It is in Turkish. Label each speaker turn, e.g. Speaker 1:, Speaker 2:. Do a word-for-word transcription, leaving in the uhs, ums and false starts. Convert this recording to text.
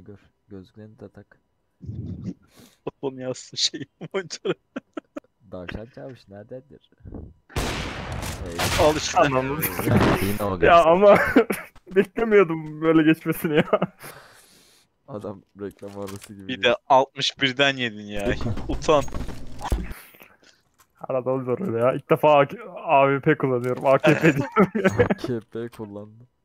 Speaker 1: gör. Gözlüklerini de tak.
Speaker 2: Onu yazsın şey monitöre.
Speaker 1: Davşan çavuş nerededir?
Speaker 2: Al işte.
Speaker 3: Anladım.
Speaker 1: Yine o
Speaker 3: Ya
Speaker 1: göz.
Speaker 3: ama beklemiyordum böyle geçmesini ya.
Speaker 1: Adam reklam arası gibi.
Speaker 2: Bir de altmış birden yedin ya. Utan.
Speaker 3: Arada oluyor öyle ya. İlk defa A W P kullanıyorum. A K P diyorum.
Speaker 1: K P kullandı.